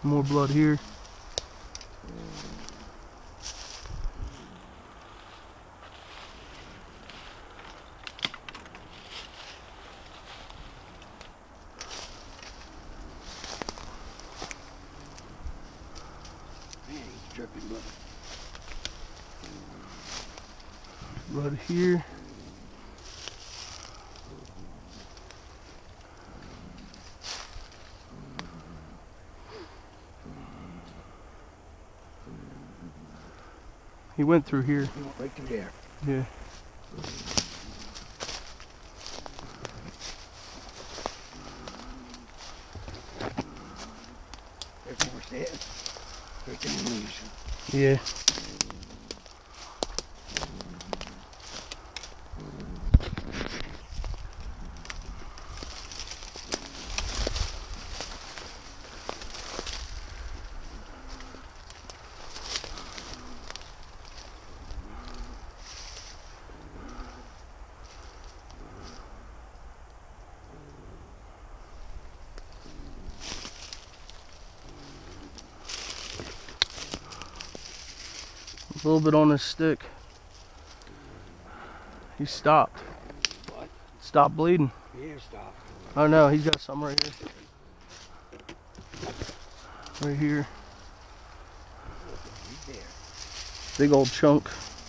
More blood here. Man, he's dripping blood. Blood here. He went through here. He went right through there. Yeah. There's more stairs. Right there in the leaves. Yeah. A little bit on his stick. He stopped. What? Stopped bleeding. Here, stop. Oh no, he's got some right here. Right here. He's there. Big old chunk.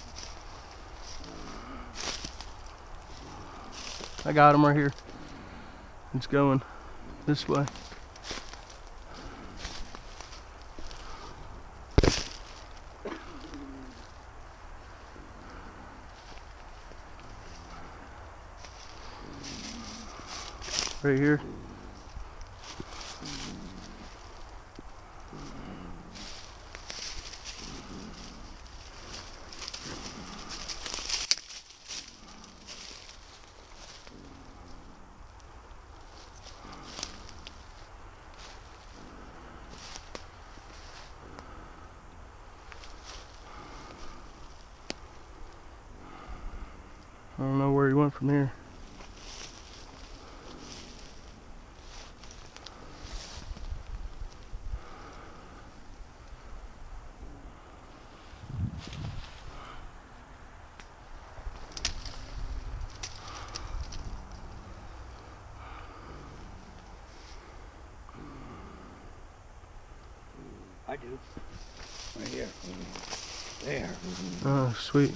I got him right here. It's going this way. Right here. I don't know where he went from here. I do. Right here. There. Oh, sweet.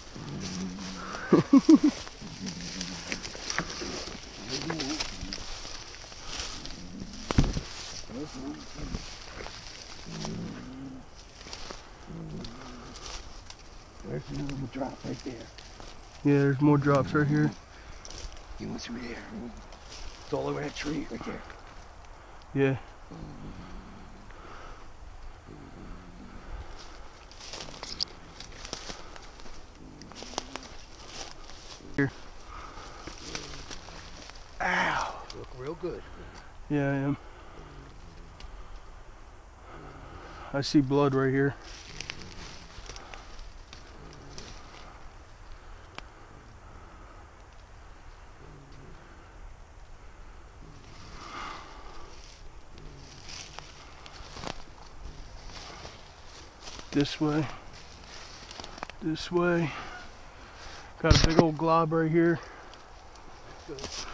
There's another drop right there. Yeah, there's more drops right here. He went through there. It's all over that tree right there. Yeah. Here. Ow. Look real good. Yeah, I am. I see blood right here. This way. This way. Got a big old glob right here. Good.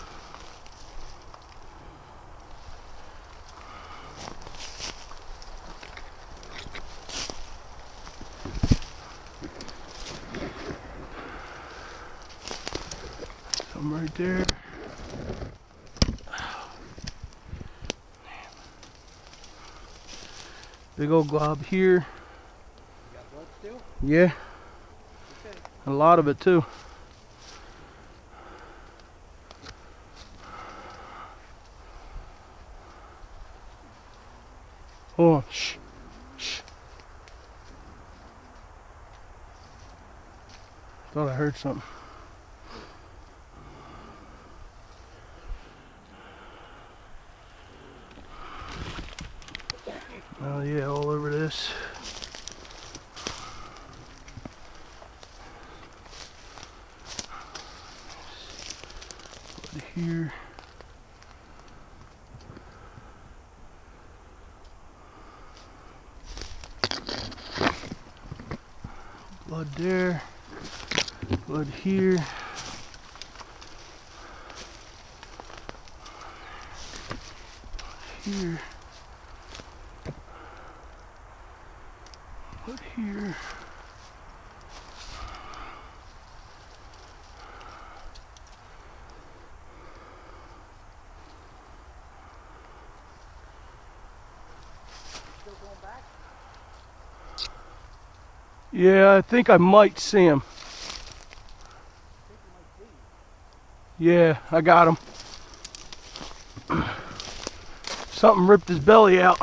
Some right there. Big old glob here. You got blood still? Yeah. Okay. A lot of it too. Hold on. Shh. Shh. Thought I heard something. Oh yeah, all over this. Blood here. Blood there. Blood here. Here. Blood here. Yeah, I think I might see him. Yeah, I got him. Something ripped his belly out.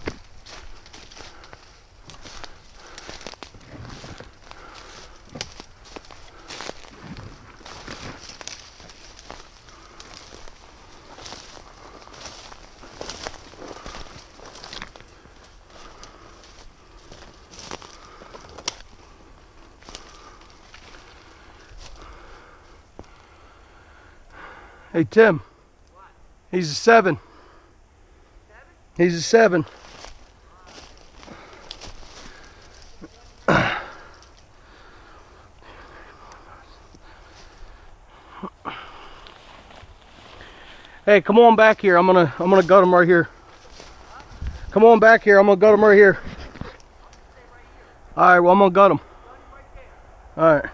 Hey Tim, What? he's a 7. 7? He's a 7. Hey, come on back here. I'm gonna gut him right here. Come on back here. I'm gonna gut him right here. All right. Well, I'm gonna gut him. All right.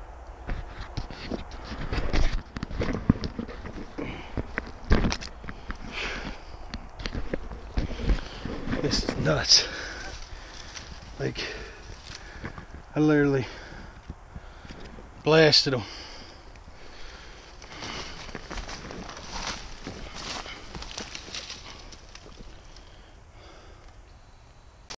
This is nuts. Like, I literally blasted him.